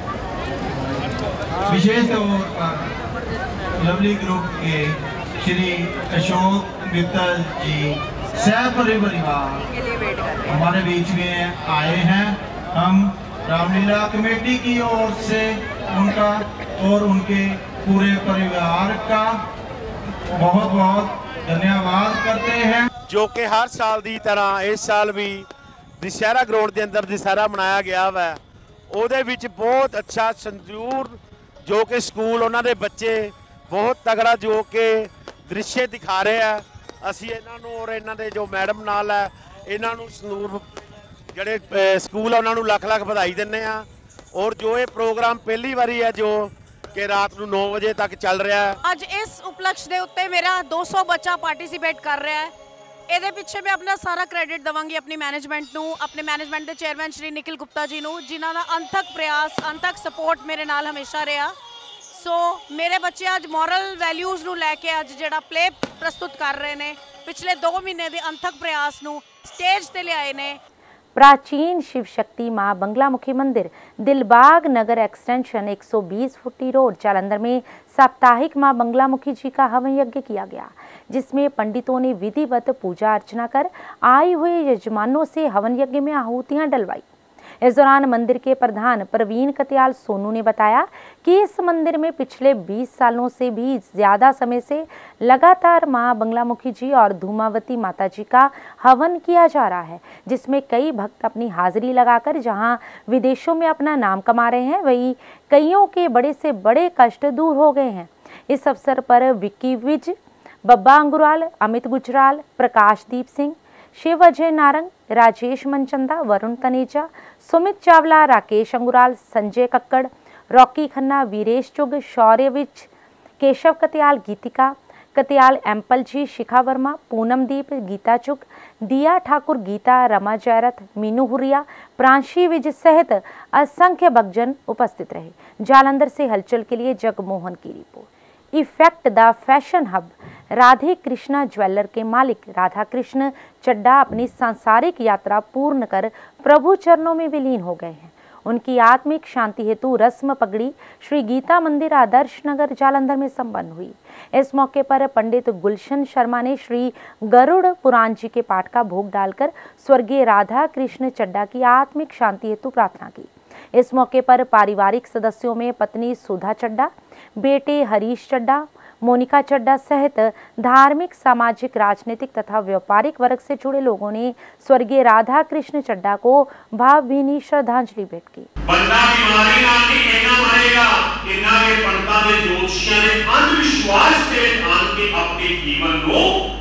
लवली ग्रुप के श्री अशोक मित्तल जी सहपरिवार हमारे बीच में आए हैं। हम रामलीला कमेटी की ओर से उनका और उनके पूरे परिवार का बहुत बहुत धन्यवाद करते हैं। जो कि हर साल की तरह इस साल भी दशहरा ग्राउंड के अंदर दशहरा मनाया गया वा। ਉਹਦੇ ਵਿੱਚ बहुत अच्छा संजूर जो कि स्कूल उन्होंने बच्चे बहुत तगड़ा जो कि दृश्य दिखा रहे हैं। ਅਸੀਂ ਇਹਨਾਂ ਨੂੰ और ਇਹਨਾਂ ਦੇ ਜੋ ਮੈਡਮ ਨਾਲ ਹੈ ਇਹਨਾਂ ਨੂੰ ਸੰਦੂਰ ਜਿਹੜੇ ਸਕੂਲ ਆ ਉਹਨਾਂ ਨੂੰ ਲੱਖ ਲੱਖ ਵਧਾਈ ਦਿੰਦੇ ਆ। और जो ये प्रोग्राम पहली बारी है जो कि रात ਨੂੰ 9 ਵਜੇ तक चल रहा है। ਅੱਜ ਇਸ ਉਪਲਕਸ਼ ਦੇ ਉੱਤੇ ਮੇਰਾ 200 ਬੱਚਾ ਪਾਰਟਿਸਿਪੇਟ ਕਰ ਰਿਹਾ ਹੈ। ਇਹਦੇ ਪਿੱਛੇ ਮੈਂ ਆਪਣਾ ਸਾਰਾ ਕ੍ਰੈਡਿਟ ਦਵਾਂਗੀ ਆਪਣੀ ਮੈਨੇਜਮੈਂਟ ਨੂੰ, ਆਪਣੇ ਮੈਨੇਜਮੈਂਟ ਦੇ ਚੇਅਰਮੈਨ ਸ਼੍ਰੀ ਨਿਖਿਲ ਗੁਪਤਾ ਜੀ ਨੂੰ, ਜਿਨ੍ਹਾਂ ਦਾ ਅਣਥੱਕ ਪ੍ਰयास ਅਣਥੱਕ ਸਪੋਰਟ ਮੇਰੇ ਨਾਲ ਹਮੇਸ਼ਾ ਰਿਹਾ। ਸੋ ਮੇਰੇ ਬੱਚੇ ਅੱਜ ਮੋਰਲ ਵੈਲਿਊਜ਼ ਨੂੰ ਲੈ ਕੇ ਅੱਜ ਜਿਹੜਾ ਪਲੇ ਪ੍ਰਸਤੁਤ ਕਰ ਰਹੇ ਨੇ, ਪਿਛਲੇ 2 ਮਹੀਨੇ ਦੇ ਅਣਥੱਕ ਪ੍ਰयास ਨੂੰ ਸਟੇਜ ਤੇ ਲਿਆਏ ਨੇ। प्राचीन शिव शक्ति मां बंगलामुखी मंदिर दिलबाग नगर एक्सटेंशन 120 फुटी रोड जालंधर में साप्ताहिक मां बंगलामुखी जी का हवन यज्ञ किया गया, जिसमें पंडितों ने विधिवत पूजा अर्चना कर आए हुए यजमानों से हवन यज्ञ में आहुतियां डलवाई। इस दौरान मंदिर के प्रधान प्रवीण कत्याल सोनू ने बताया कि इस मंदिर में पिछले 20 सालों से भी ज़्यादा समय से लगातार मां बंगलामुखी जी और धूमावती माता जी का हवन किया जा रहा है, जिसमें कई भक्त अपनी हाजिरी लगाकर जहां विदेशों में अपना नाम कमा रहे हैं, वहीं कईयों के बड़े से बड़े कष्ट दूर हो गए हैं। इस अवसर पर विक्की विज, बब्बा अंगुराल, अमित गुजराल, प्रकाशदीप सिंह, शिव अजय नारंग, राजेश मनचंदा, वरुण तनेजा, सुमित चावला, राकेश अंगुराल, संजय कक्कड़, रॉकी खन्ना, वीरेश चुग, शौर्य विज, केशव कत्याल, गीतिका कत्याल, एम्पल जी, शिखा वर्मा, पूनमदीप, गीता चुग, दिया ठाकुर, गीता, रमा जयरथ, मीनू हुरिया, प्रांशी विज सहित असंख्य भक्तजन उपस्थित रहे। जालंधर से हलचल के लिए जगमोहन की report. Effect the fashion hub Radhe Krishna jeweller के मालिक राधा कृष्ण चड्डा अपनी सांसारिक यात्रा पूर्ण कर प्रभु चरणों में विलीन हो गए हैं। उनकी आत्मिक शांति हेतु रस्म पगड़ी श्री गीता मंदिर आदर्श नगर जालंधर में संपन्न हुई। इस मौके पर पंडित गुलशन शर्मा ने श्री गरुड़ पुराण जी के पाठ का भोग डालकर स्वर्गीय राधा कृष्ण चड्डा की आत्मिक शांति हेतु प्रार्थना की। इस मौके पर पारिवारिक सदस्यों में पत्नी सुधा चड्डा, बेटे हरीश चड्डा, मोनिका चड्डा सहित धार्मिक, सामाजिक, राजनीतिक तथा व्यापारिक वर्ग से जुड़े लोगों ने स्वर्गीय राधा कृष्ण चड्डा को भावभीनी श्रद्धांजलि भेंट की। बंदा बीमारी नाल नहीं इन्ना मरेगा, इन्ना के पंडितां दे ज्योतिषियां ने अंधविश्वास के आन के अपने जीवन को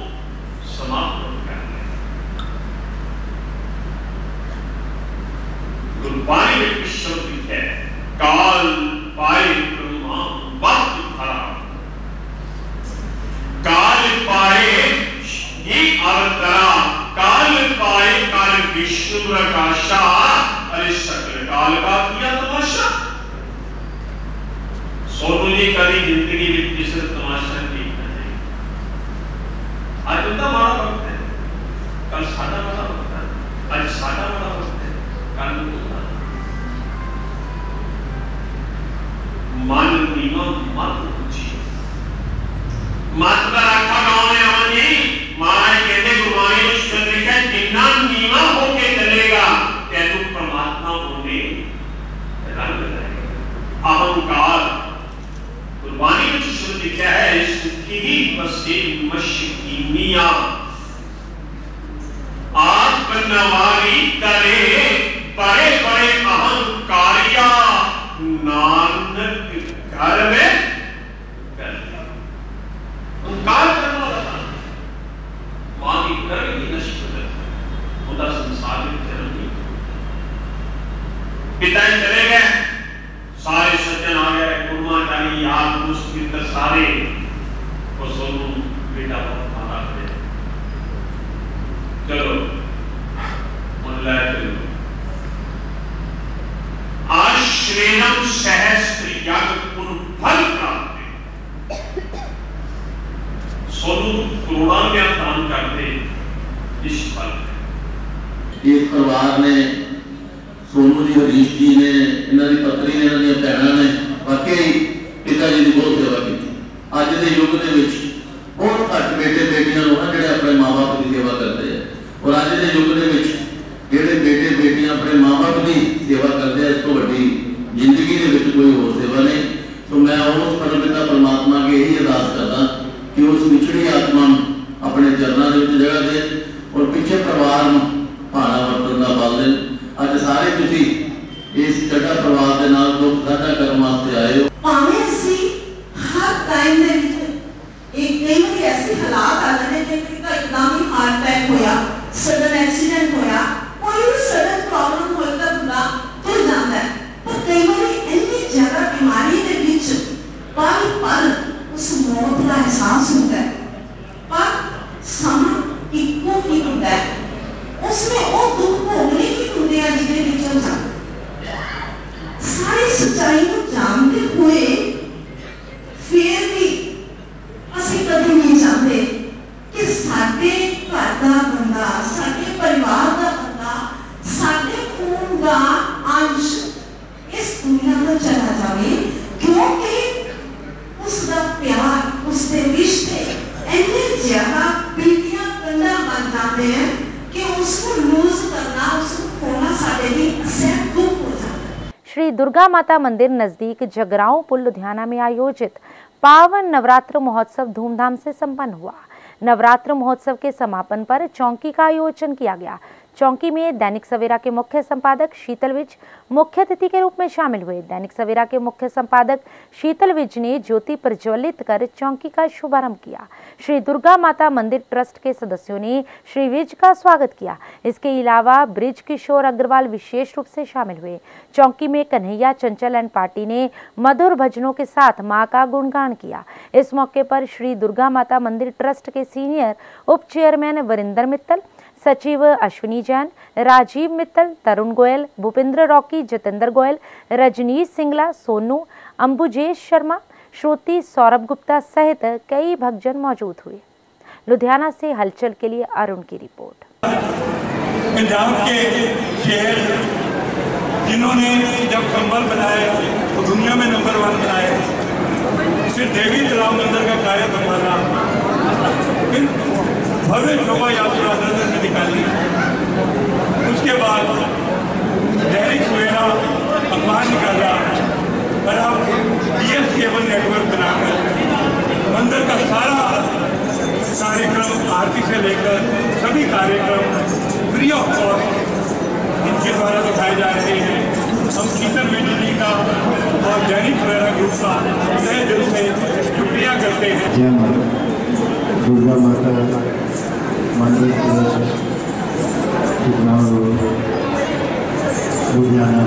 सोनी करी जिंदगी में किसी तमाशा नहीं है। आज उनका बड़ा वक्त है, कल सादा बड़ा वक्त है, आज सादा बड़ा वक्त है, कल उनका मन नीमा मत पूछी मत का रखा गाँव में आने महाराज कहते गुरबाणी में शुद्ध लिखा जिन्ना नीमा होके चलेगा तैनू परमात्मा होने रंग लाएगा। अहंकार गुरबाणी में शुद्ध लिखा है सुखी ही बसे मशकीनिया आज बनवारी करे बड़े बड़े अहंकारिया नानक घर में अहंकार करने वाला था मां की गर्भ की नष्ट कर उनका संसार में जन्म नहीं। पिता चले गए, सारे सज्जन आ गए, गुरुमाचारी यार दोस्त मित्र सारे वो सोनू बेटा बहुत मारा है, चलो मुल्ला चलो आश्रेयम सहस्त्र याग फल प्राप्त सोनू करोड़ा में दान कर दे इस फल। इस परिवार ने सोनू जी हरीश जी ने इन्हों की पत्नी ने इन्होंने भैनों ने वाकई पिता जी की बहुत सेवा की। अज के युग के बहुत घट बेटे बेटियां जोड़े अपने माँ बाप की सेवा करते हैं और अज के युग के जोड़े बेटे बेटियां अपने माँ बाप की सेवा करते हैं, इस तो वड्डी जिंदगी के कोई होर सेवा नहीं। तो मैं उस परमपिता परमात्मा के यही अरदास करता कि उस पिछड़ी आत्मा अपने चरणों के जगह दे और पिछे परिवार भाड़ा वरतन का बल दें। अज सारे तुसी इस चढ़ा परिवार के नाल दुख साझा करने वास्ते आए हो। भावें असी हर टाइम दे एक कई बार ऐसे हालात आ जाते हैं कि एकदम ही हार्ट अटैक होया, सडन एक्सीडेंट होया, कोई भी सडन प्रॉब्लम होता बंदा तुर जाता है। पर कई बार इतनी ज्यादा बीमारी के बीच पल पल उस मौत का एहसास होता है, पर समय इको ही होता है, उसमें वो दुख भोगने की दुनिया जिसके बीच हो जाता सारी सच्चाई को जानते हुए फिर भी असि कभी नहीं चाहते कि साडे घर का बंदा, साडे परिवार का बंदा, साडे खून का अंश इस दुनिया में चला जाए, क्योंकि उसका प्यार, उसके रिश्ते इतने ज्यादा पीढ़ियां कंधा बन जाते हैं कि उसको लूज करना, उसको खोना साडे लिए असहज दुख हो जाता है। श्री दुर्गा माता मंदिर नजदीक जगरांव पुल लुधियाना में आयोजित पावन नवरात्र महोत्सव धूमधाम से संपन्न हुआ। नवरात्र महोत्सव के समापन पर चौकी का आयोजन किया गया। चौकी में दैनिक सवेरा के मुख्य संपादक शीतल विज मुख्य अतिथि के रूप में शामिल हुए। दैनिक सवेरा के मुख्य संपादक शीतल विज ने ज्योति प्रज्वलित कर चौकी का शुभारंभ किया। श्री दुर्गा माता मंदिर ट्रस्ट के सदस्यों ने श्री विज का स्वागत किया। इसके अलावा ब्रिज किशोर अग्रवाल विशेष रूप से शामिल हुए। चौकी में कन्हैया चंचल एंड पार्टी ने मधुर भजनों के साथ मां का गुणगान किया। इस मौके पर श्री दुर्गा माता मंदिर ट्रस्ट के सीनियर उप चेयरमैन वरिंदर मित्तल, सचिव अश्विनी जैन, राजीव मित्तल, तरुण गोयल, भूपेंद्र रॉकी, जितेंद्र गोयल, रजनीश सिंगला, सोनू, अंबुजेश शर्मा, श्रुति, सौरभ गुप्ता सहित कई भक्तजन मौजूद हुए। लुधियाना से हलचल के लिए अरुण की रिपोर्ट। पंजाब के शहर जिन्होंने जब कंबल बनाए तो दुनिया में नंबर 1 बनाए, फिर देवी तालाब मंदिर का कार्य संभाला, फिर भव्य शोभा यात्रा नगर में निकाली, उसके बाद दैनिक सवेरा अखबार निकाला और अब DS केबल नेटवर्क बनाकर मंदिर का सारा कार्यक्रम आरती से लेकर सभी कार्यक्रम फ्री ऑफ कॉस्ट इनके द्वारा दिखाए जा रहे हैं। हम शीतल बिजली का और दैनिक सवेरा ग्रुप का तहे दिल से शुक्रिया करते हैं। दुर्गा माता मंदिर लुधियाना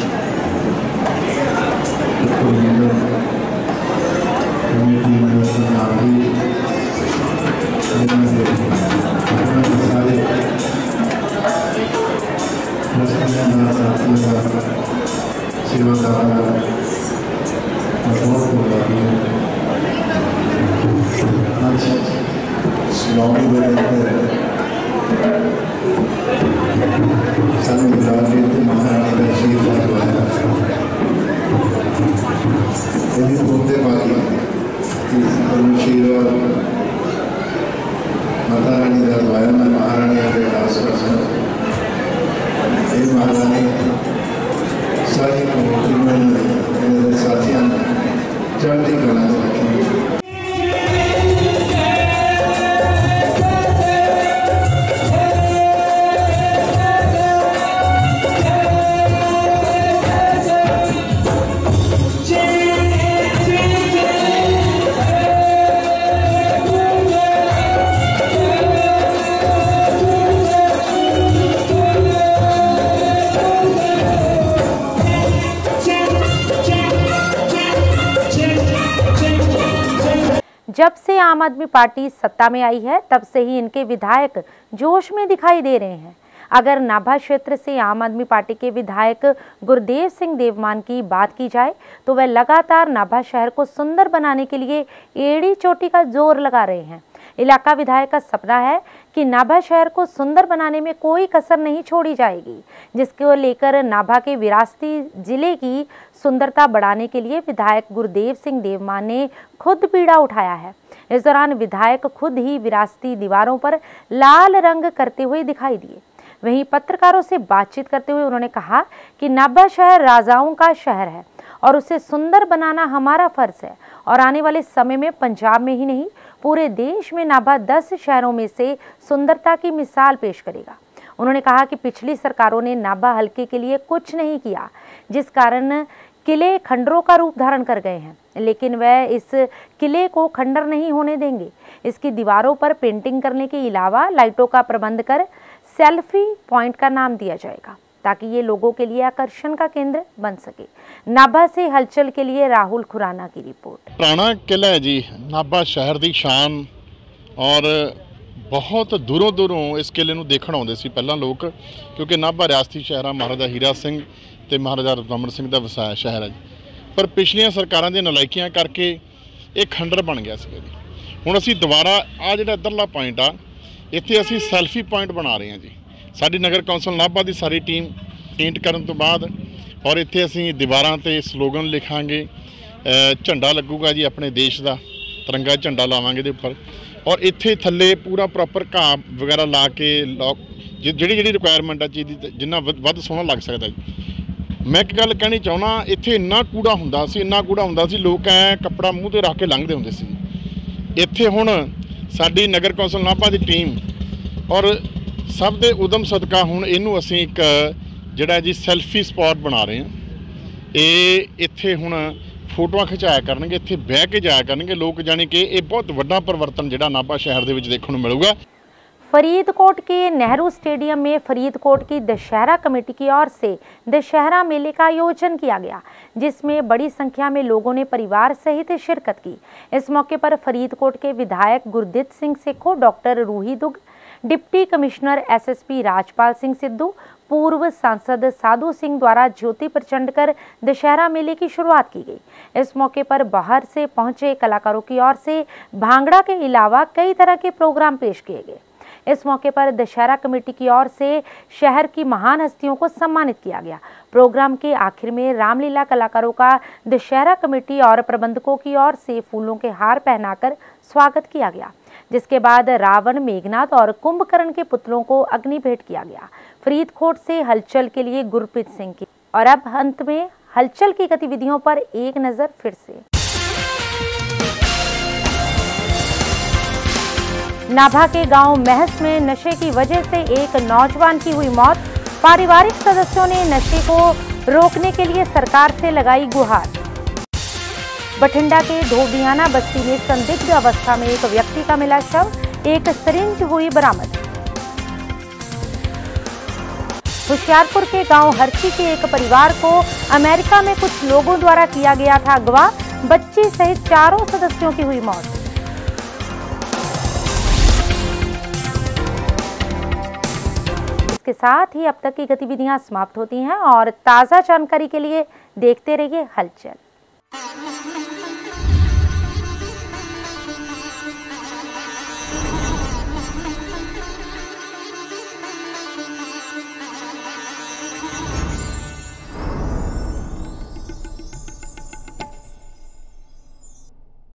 कमेटी सारे सेवा का बहुत होगा। पार्टी है। आज सुनामी के अंदर सानू राजे ते महाराणी का आशीर्वाद आया। यदि बोलते बाकी आशीर्वाद माता रानी का द्वारा मैं महारानी के आसपास ये महारानी सारी मेरे साथियों चढ़ती कला जब से आम आदमी पार्टी सत्ता में आई है तब से ही इनके विधायक जोश में दिखाई दे रहे हैं। अगर नाभा क्षेत्र से आम आदमी पार्टी के विधायक गुरदेव सिंह देवमान की बात की जाए तो वह लगातार नाभा शहर को सुंदर बनाने के लिए एड़ी चोटी का जोर लगा रहे हैं। इलाका विधायक का सपना है कि नाभा शहर को सुंदर बनाने में कोई कसर नहीं छोड़ी जाएगी, जिसको लेकर नाभा के विरासती जिले की सुंदरता बढ़ाने के लिए विधायक गुरदेव सिंह देवमान ने खुद बीड़ा उठाया है। इस दौरान विधायक खुद ही विरासती दीवारों पर लाल रंग करते हुए दिखाई दिए। वहीं पत्रकारों से बातचीत करते हुए उन्होंने कहा कि नाभा शहर राजाओं का शहर है और उसे सुंदर बनाना हमारा फर्ज है और आने वाले समय में पंजाब में ही नहीं पूरे देश में नाभा 10 शहरों में से सुंदरता की मिसाल पेश करेगा। उन्होंने कहा कि पिछली सरकारों ने नाभा हल्के के लिए कुछ नहीं किया, जिस कारण किले खंडरों का रूप धारण कर गए हैं, लेकिन वह इस किले को खंडर नहीं होने देंगे। इसकी दीवारों पर पेंटिंग करने के अलावा लाइटों का प्रबंध कर सेल्फी पॉइंट का नाम दिया जाएगा ताकि ये लोगों के लिए आकर्षण का केंद्र बन सके। नाभा से हलचल के लिए राहुल खुराना की रिपोर्ट। पुराना किला है जी, नाभा शहर की शान और बहुत दूरों दूरों इस किले ਨੂੰ देखण आउंदे सी पहला लोग, क्योंकि नाभा रियासती शहर है, महाराजा हीरा सिंह ते महाराजा रतनमल सिंह का वसाया शहर है जी। पर पिछलियां सरकारां दी नलायकियां करके ये खंडर बन गया सी जी। हुण असीं दुबारा आ जिहड़ा इधरला पॉइंट आ इत्थे असीं सैल्फी पॉइंट बना रहे हैं जी। साडी नगर कौंसल नाभा की सारी टीम पेंट करन तो बाद और इत्थे असीं दीवारां ते स्लोगन लिखांगे, झंडा लगूगा जी अपने देश का, तिरंगा झंडा लावांगे दे उपर, और इत्थे थल्ले पूरा प्रॉपर घाह वगैरह ला के जिहड़ी रिक्वायरमेंट है चीज़ दी जिन्ना वध सोहना लग सकता जी। मैं एक गल कहनी चाहुंदा, इत्थे इन्ना कूड़ा हुंदा सी, इन्ना कूड़ा हुंदा सी, लोग ऐ कपड़ा मूँह ते रख के लंघदे हुंदे सी। इत्थे हुण साडी नगर कौंसल नाभा की टीम और सब दे उदम सदका हुण इहनूं असीं एक जिहड़ा जी सैल्फी स्पॉट बना रहे हैं। ये इत्थे हुण फोटोआं खिचाया करनगे, इत्थे बह के जाया करनगे लोग, जानी कि ये बहुत वड्डा परिवर्तन जिहड़ा नाभा शहर दे विच देखण नूं मिलूगा। फरीदकोट के नेहरू स्टेडियम में फरीदकोट की दशहरा कमेटी की ओर से दशहरा मेले का आयोजन किया गया, जिसमें बड़ी संख्या में लोगों ने परिवार सहित शिरकत की। इस मौके पर फरीदकोट के विधायक Gurdeep Singh Sekhon, doctor Roohi Dugg, deputy commissioner SSP Rajpal Singh Sidhu, पूर्व सांसद साधु सिंह द्वारा ज्योति प्रचंड कर दशहरा मेले की शुरुआत की गई। इस मौके पर बाहर से पहुंचे कलाकारों की ओर से भांगड़ा के अलावा कई तरह के प्रोग्राम पेश किए गए। इस मौके पर दशहरा कमेटी की ओर से शहर की महान हस्तियों को सम्मानित किया गया। प्रोग्राम के आखिर में रामलीला कलाकारों का दशहरा कमेटी और प्रबंधकों की ओर से फूलों के हार पहनाकर स्वागत किया गया, जिसके बाद रावण, मेघनाथ और कुंभकर्ण के पुतलों को अग्नि भेंट किया गया। फरीदकोट से हलचल के लिए गुरप्रीत सिंह की। और अब अंत में हलचल की गतिविधियों पर एक नजर फिर से। नाभा के गांव महस में नशे की वजह से एक नौजवान की हुई मौत। पारिवारिक सदस्यों ने नशे को रोकने के लिए सरकार से लगाई गुहार। बठिंडा के धोबियाना बस्ती में संदिग्ध अवस्था में एक व्यक्ति का मिला शव, एक सिरिंज हुई बरामद। होशियारपुर के गांव हरसी के एक परिवार को अमेरिका में कुछ लोगों द्वारा किया गया था अगवा, बच्ची सहित 4 सदस्यों की हुई मौत। इसके साथ ही अब तक की गतिविधियां समाप्त होती हैं और ताज़ा जानकारी के लिए देखते रहिए हलचल।